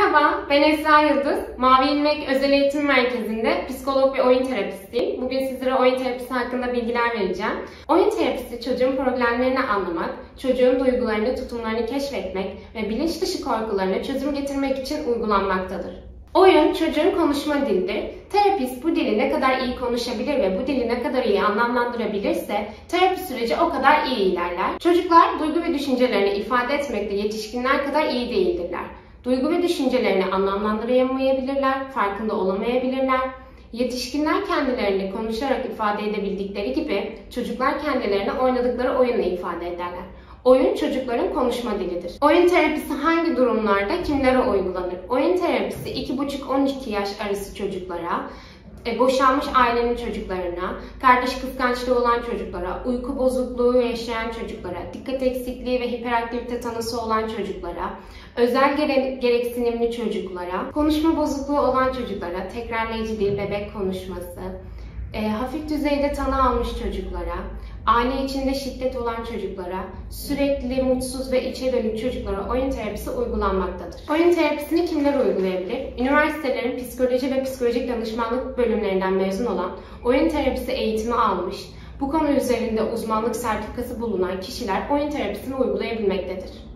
Merhaba, ben Esra Yıldız. Mavi İlmek Özel Eğitim Merkezi'nde psikolog ve oyun terapistiyim. Bugün sizlere oyun terapisi hakkında bilgiler vereceğim. Oyun terapisi çocuğun problemlerini anlamak, çocuğun duygularını, tutumlarını keşfetmek ve bilinç dışı korkularına çözüm getirmek için uygulanmaktadır. Oyun çocuğun konuşma dilidir. Terapist bu dili ne kadar iyi konuşabilir ve bu dili ne kadar iyi anlamlandırabilirse terapi süreci o kadar iyi ilerler. Çocuklar duygu ve düşüncelerini ifade etmekte yetişkinler kadar iyi değildirler. Duygu ve düşüncelerini anlamlandıramayabilirler, farkında olamayabilirler. Yetişkinler kendilerini konuşarak ifade edebildikleri gibi çocuklar kendilerini oynadıkları oyunla ifade ederler. Oyun çocukların konuşma dilidir. Oyun terapisi hangi durumlarda kimlere uygulanır? Oyun terapisi 2,5-12 yaş arası çocuklara, boşanmış ailenin çocuklarına, kardeş kıskançlığı olan çocuklara, uyku bozukluğu yaşayan çocuklara, dikkat eksikliği ve hiperaktivite tanısı olan çocuklara, özel gereksinimli çocuklara, konuşma bozukluğu olan çocuklara, tekrarlayıcı dil, bebek konuşması, hafif düzeyde tanı almış çocuklara, aile içinde şiddet olan çocuklara, sürekli mutsuz ve içe dönük çocuklara oyun terapisi uygulanmaktadır. Oyun terapisini kimler uygulayabilir? Üniversitelerin psikoloji ve psikolojik danışmanlık bölümlerinden mezun olan, oyun terapisi eğitimi almış, bu konu üzerinde uzmanlık sertifikası bulunan kişiler oyun terapisini uygulayabilmektedir.